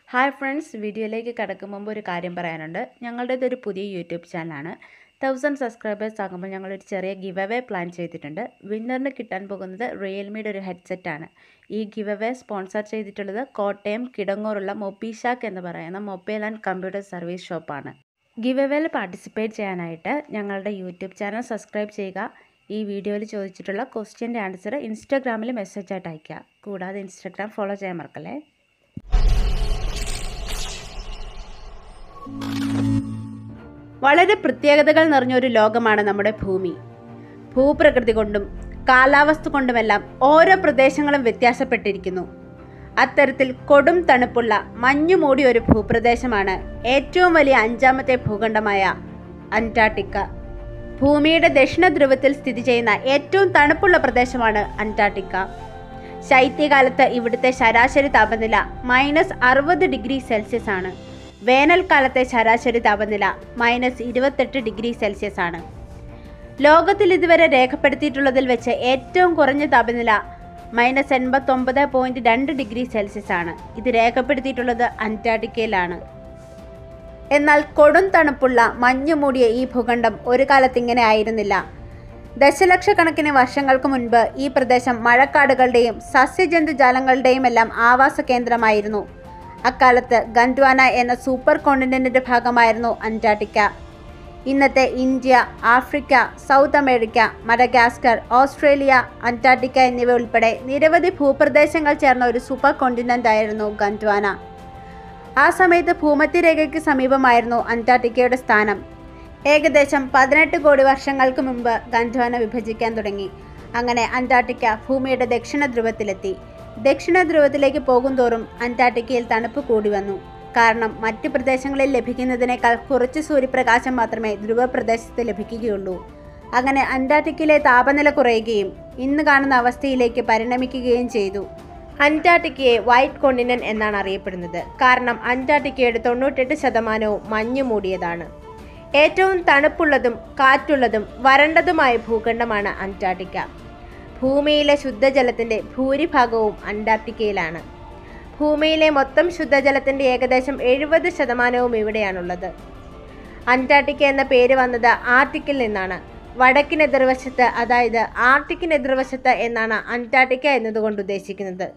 Hi friends, വീഡിയോയിലേക്ക് കടക്കും മുമ്പ് ഒരു കാര്യം പറയാനുണ്ട്. ഞങ്ങളുടേതൊരു പുതിയ യൂട്യൂബ് ചാനലാണ്. 1000 സബ്സ്ക്രൈബേഴ്സ് ആകുമ്പോൾ ഞങ്ങളൊരു ചെറിയ ഗിവ് അവേ പ്ലാൻ ചെയ്തിട്ടുണ്ട്. വിന്നറിന് കിട്ടാൻ പോകുന്നത് റിയൽമിയുടെ ഒരു ഹെഡ്സെറ്റാണ്. ഈ ഗിവ് അവേ സ്പോൺസർ ചെയ്തിട്ടുള്ളത് കോട്ടയം കിടങ്ങൂറുള്ള മൊബി ഷാക്ക് എന്ന് പറയുന്ന മൊബൈൽ ആൻഡ് കമ്പ്യൂട്ടർ സർവീസ് ഷോപ്പാണ്. ഗിവ് അവേയിൽ പാർട്ടിസിപ്പേറ്റ് ചെയ്യാനായിട്ട് ഞങ്ങളുടെ യൂട്യൂബ് ചാനൽ സബ്സ്ക്രൈബ് ചെയ്യുക. ഈ വീഡിയോയിൽ ചോദിച്ചിട്ടുള്ള ക്വസ്റ്റ്യൻ്റെ ആൻസർ ഇൻസ്റ്റാഗ്രാമിൽ മെസ്സേജായിട്ട് അയയ്ക്കുക. കൂടാതെ ഇൻസ്റ്റാഗ്രാം ഫോളോ ചെയ്യാൻ മറക്കല്ലേ. വളരെ പ്രത്യേകതകൾ നിറഞ്ഞൊരു ലോകമാണ് നമ്മുടെ ഭൂമി. ഭൂപ്രകൃതി കൊണ്ടും കാലാവസ്ഥ കൊണ്ടുമെല്ലാം ഓരോ പ്രദേശങ്ങളും വ്യത്യാസപ്പെട്ടിരിക്കുന്നു. അത്തരത്തിൽ കൊടും തണുപ്പുള്ള മഞ്ഞു മൂടിയ ഒരു ഭൂപ്രദേശമാണ് ഏറ്റവും വലിയ 5ാമത്തെ ഭൂഖണ്ഡമായ അന്റാർട്ടിക്ക. ഭൂമിയുടെ ദക്ഷിണ ധ്രുവത്തിൽ സ്ഥിതി ചെയ്യുന്ന ഏറ്റവും തണുപ്പുള്ള പ്രദേശമാണ് അന്റാർട്ടിക്ക. ശൈത്യകാലത്ത് ഇവിടുത്തെ ശരാശരി താപനില -60°C ആണ്. വേനൽക്കാലത്തെ ശരാശരി താപനില -28°C ആണ്. ലോകത്തിൽ ഇതുവരെ രേഖപ്പെടുത്തിയിട്ടുള്ളതിൽ വെച്ച് ഏറ്റവും കുറഞ്ഞ താപനില -89.2°C ആണ്. ഇത് രേഖപ്പെടുത്തിയിട്ടുള്ളത് അന്റാർട്ടിക്കയിലാണ്. എന്നാൽ കൊടും തണുപ്പുള്ള മഞ്ഞു മൂടിയ ഈ ഭൂഖണ്ഡം ഒരു കാലത്ത് ഇങ്ങനെ ആയിരുന്നില്ല. ദശലക്ഷക്കണക്കിന് വർഷങ്ങൾക്ക് മുൻപ് ഈ പ്രദേശം മഴക്കാടുകളുടെയും സസ്യജന്തുജാലങ്ങളുടെയും എല്ലാം ആവാസ കേന്ദ്രമായിരുന്നു. അക്കാലത്ത് ഗണ്ട്വാന എന്ന സൂപ്പർ കോണ്ടിനെന്റിന്റെ ഭാഗമായിരുന്നു അന്റാർട്ടിക്ക. ഇന്നത്തെ India, Africa, South America, Madagascar, Australia, Antarctica എന്നിവ ഉൾപ്പെടെ നിരവധി ഭൂപ്രദേശങ്ങൾ ചേർന്ന ഒരു സൂപ്പർ കോണ്ടിനെന്റ് ആയിരുന്നു ഗണ്ട്വാന. ആ സമയത്ത് ഭൂമധ്യരേഖയ്ക്ക് സമീപമായിരുന്നു അന്റാർട്ടിക്കയുടെ സ്ഥാനം. ഏകദേശം 18 കോടി വർഷങ്ങൾക്ക് മുമ്പ് ഗണ്ട്വാന വിഭജിക്കാൻ തുടങ്ങി. അങ്ങനെ അന്റാർട്ടിക്ക ഭൂമിയുടെ ദക്ഷിണ ധ്രുവത്തിലെത്തി. ദക്ഷിണ ധ്രുവത്തിലേക്ക് പോകുന്തോറും അന്റാർട്ടിക്കയിൽ തണുപ്പ് കൂടി വന്നു. കാരണം മറ്റ് പ്രദേശങ്ങളിൽ ലഭിക്കുന്നതിനേക്കാൾ കുറച്ച് സൂര്യപ്രകാശം മാത്രമേ ധ്രുവപ്രദേശത്ത് ലഭിക്കുകയുള്ളൂ. അങ്ങനെ അന്റാർട്ടിക്കയിലെ താപനില കുറയുകയും ഇന്ന് കാണുന്ന അവസ്ഥയിലേക്ക് പരിണമിക്കുകയും ചെയ്തു. അന്റാർട്ടിക്കയെ വൈറ്റ് കോണ്ടിനെന്റ് എന്നാണ് അറിയപ്പെടുന്നത്. കാരണം അന്റാർട്ടിക്കയുടെ 98% മഞ്ഞു മൂടിയതാണ്. ഏറ്റവും തണുപ്പുള്ളതും കാറ്റുള്ളതും വരണ്ടതുമായ ഭൂഖണ്ഡമാണ് അന്റാർട്ടിക്ക. ഭൂമിയിലെ ശുദ്ധജലത്തിൻ്റെ ഭൂരിഭാഗവും അന്റാർട്ടിക്കയിലാണ്. ഭൂമിയിലെ മൊത്തം ശുദ്ധജലത്തിൻ്റെ ഏകദേശം 70% ഇവിടെയാണുള്ളത്. അന്റാർട്ടിക്ക എന്ന പേര് വന്നത് ആർട്ടിക്കിൽ നിന്നാണ്. വടക്കിനെതിർവശത്ത്, അതായത് ആർട്ടിക്കിനെതിർവശത്ത് എന്നാണ് അന്റാർട്ടിക്ക എന്നതുകൊണ്ട് ഉദ്ദേശിക്കുന്നത്.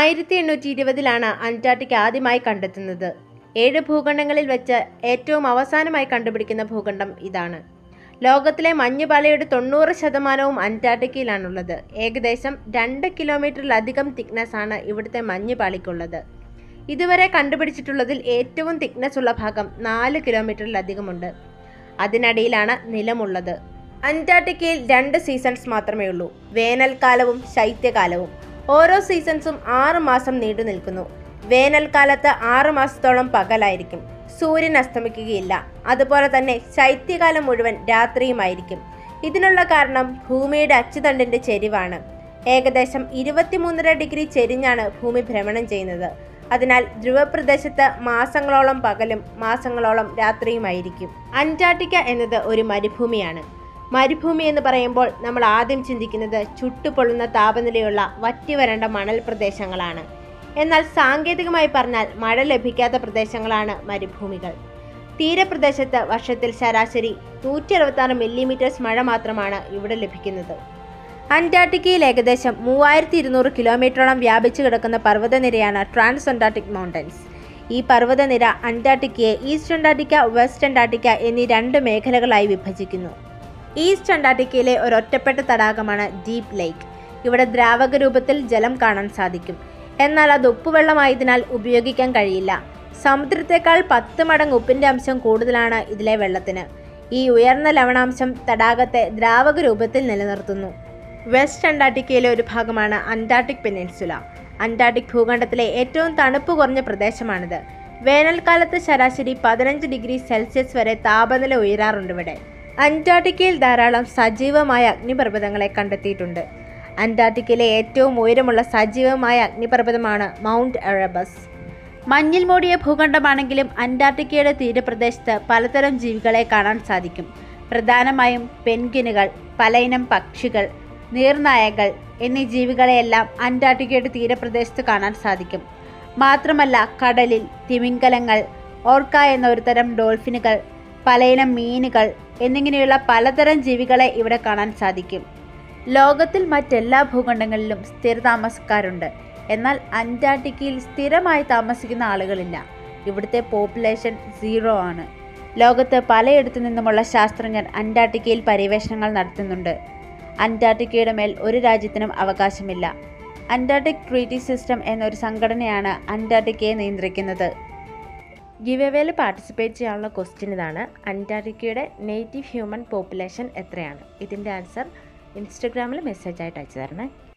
1820 അന്റാർട്ടിക്ക ആദ്യമായി കണ്ടെത്തുന്നത്. 7 ഭൂഖണ്ഡങ്ങളിൽ വെച്ച് ഏറ്റവും അവസാനമായി കണ്ടുപിടിക്കുന്ന ഭൂഖണ്ഡം ഇതാണ്. ലോകത്തിലെ മഞ്ഞുപാളിയുടെ 90% അന്റാർട്ടിക്കയിലാണുള്ളത്. ഏകദേശം 2 കിലോമീറ്ററിലധികം തിക്നെസ് ആണ് ഇവിടുത്തെ മഞ്ഞുപാളിക്കുള്ളത്. ഇതുവരെ കണ്ടുപിടിച്ചിട്ടുള്ളതിൽ ഏറ്റവും തിക്നെസ് ഉള്ള ഭാഗം 4 കിലോമീറ്ററിലധികമുണ്ട്. അതിനടിയിലാണ് നിലമുള്ളത്. അന്റാർട്ടിക്കയിൽ 2 സീസൺസ് മാത്രമേ ഉള്ളൂ, വേനൽക്കാലവും ശൈത്യകാലവും. ഓരോ സീസൺസും 6 മാസം നീണ്ടു നിൽക്കുന്നു. വേനൽക്കാലത്ത് 6 മാസത്തോളം പകലായിരിക്കും, സൂര്യൻ അസ്തമിക്കുകയില്ല. അതുപോലെ തന്നെ ശൈത്യകാലം മുഴുവൻ രാത്രിയുമായിരിക്കും. ഇതിനുള്ള കാരണം ഭൂമിയുടെ അച്ചുതണ്ടിൻ്റെ ചെരിവാണ്. ഏകദേശം 23.5 ചെരിഞ്ഞാണ് ഭൂമി ഭ്രമണം ചെയ്യുന്നത്. അതിനാൽ ധ്രുവപ്രദേശത്ത് മാസങ്ങളോളം പകലും മാസങ്ങളോളം രാത്രിയുമായിരിക്കും. അന്റാർട്ടിക്ക എന്നത് ഒരു മരുഭൂമിയാണ്. മരുഭൂമി എന്ന് പറയുമ്പോൾ നമ്മൾ ആദ്യം ചിന്തിക്കുന്നത് ചുട്ടുപൊള്ളുന്ന താപനിലയുള്ള വറ്റിവരണ്ട മണൽ പ്രദേശങ്ങളാണ്. എന്നാൽ സാങ്കേതികമായി പറഞ്ഞാൽ മഴ ലഭിക്കാത്ത പ്രദേശങ്ങളാണ് മരുഭൂമികൾ. തീരപ്രദേശത്ത് വർഷത്തിൽ ശരാശരി 166 മില്ലിമീറ്റേഴ്സ് മഴ മാത്രമാണ് ഇവിടെ ലഭിക്കുന്നത്. അന്റാർട്ടിക്കയിൽ ഏകദേശം 3200 കിലോമീറ്ററോളം വ്യാപിച്ചു കിടക്കുന്ന പർവ്വതനിരയാണ് ട്രാൻസ് അന്റാർട്ടിക് മൗണ്ടൻസ്. ഈ പർവ്വതനിര അന്റാർട്ടിക്കയെ ഈസ്റ്റ് അന്റാർട്ടിക്ക, വെസ്റ്റ് അന്റാർട്ടിക്ക എന്നീ 2 മേഖലകളായി വിഭജിക്കുന്നു. ഈസ്റ്റ് അന്റാർട്ടിക്കയിലെ ഒരൊറ്റപ്പെട്ട തടാകമാണ് ഡീപ്പ് ലേക്ക്. ഇവിടെ ദ്രാവക രൂപത്തിൽ ജലം കാണാൻ സാധിക്കും. എന്നാൽ അത് ഉപ്പുവെള്ളമായതിനാൽ ഉപയോഗിക്കാൻ കഴിയില്ല. സമുദ്രത്തേക്കാൾ 10 മടങ്ങ് ഉപ്പിൻ്റെ അംശം കൂടുതലാണ് ഇതിലെ വെള്ളത്തിന്. ഈ ഉയർന്ന ലവണാംശം തടാകത്തെ ദ്രാവക രൂപത്തിൽ നിലനിർത്തുന്നു. വെസ്റ്റ് അന്റാർട്ടിക്കയിലെ ഒരു ഭാഗമാണ് അന്റാർട്ടിക് പെനിൻസുല. അന്റാർട്ടിക് ഭൂഖണ്ഡത്തിലെ ഏറ്റവും തണുപ്പ് കുറഞ്ഞ പ്രദേശമാണിത്. വേനൽക്കാലത്ത് ശരാശരി 15°C വരെ താപനില ഉയരാറുണ്ട് ഇവിടെ. അന്റാർട്ടിക്കയിൽ ധാരാളം സജീവമായ അഗ്നിപർവ്വതങ്ങളെ കണ്ടെത്തിയിട്ടുണ്ട്. അന്റാർട്ടിക്കയിലെ ഏറ്റവും ഉയരമുള്ള സജീവമായ അഗ്നിപർവ്വതമാണ് മൗണ്ട് എറബസ്. മഞ്ഞിൽ മൂടിയ ഭൂഖണ്ഡമാണെങ്കിലും അന്റാർട്ടിക്കയുടെ തീരപ്രദേശത്ത് പലതരം ജീവികളെ കാണാൻ സാധിക്കും. പ്രധാനമായും പെൻഗ്വിനുകൾ, പലയിനം പക്ഷികൾ, നീർനായകൾ എന്നീ ജീവികളെയെല്ലാം അന്റാർട്ടിക്കയുടെ തീരപ്രദേശത്ത് കാണാൻ സാധിക്കും. മാത്രമല്ല കടലിൽ തിമിംഗലങ്ങൾ, ഓർക്ക എന്ന ഒരു തരം ഡോൾഫിനുകൾ, പലയിനം മീനുകൾ എന്നിങ്ങനെയുള്ള പലതരം ജീവികളെ ഇവിടെ കാണാൻ സാധിക്കും. ലോകത്തിൽ മറ്റെല്ലാ ഭൂഖണ്ഡങ്ങളിലും സ്ഥിരതാമസക്കാരുണ്ട്. എന്നാൽ അന്റാർട്ടിക്കയിൽ സ്ഥിരമായി താമസിക്കുന്ന ആളുകളില്ല. ഇവിടുത്തെ പോപ്പുലേഷൻ 0 ആണ്. ലോകത്ത് പലയിടത്തു നിന്നുമുള്ള ശാസ്ത്രജ്ഞർ അന്റാർട്ടിക്കയിൽ പര്യവേഷണങ്ങൾ നടത്തുന്നുണ്ട്. അന്റാർട്ടിക്കയുടെ മേൽ ഒരു രാജ്യത്തിനും അവകാശമില്ല. അന്റാർട്ടിക് ട്രീറ്റി സിസ്റ്റം എന്നൊരു സംഘടനയാണ് അന്റാർട്ടിക്കയെ നിയന്ത്രിക്കുന്നത്. ഗിവ് എവേയിൽ പാർട്ടിസിപ്പേറ്റ് ചെയ്യാനുള്ള ക്വസ്റ്റ്യൻ ഇതാണ്: അന്റാർട്ടിക്കയുടെ നേറ്റീവ് ഹ്യൂമൻ പോപ്പുലേഷൻ എത്രയാണ്? ഇതിൻ്റെ ആൻസർ ഇൻസ്റ്റഗ്രാമിൽ മെസ്സേജ് ആയിട്ട് അയച്ചു തരണേ.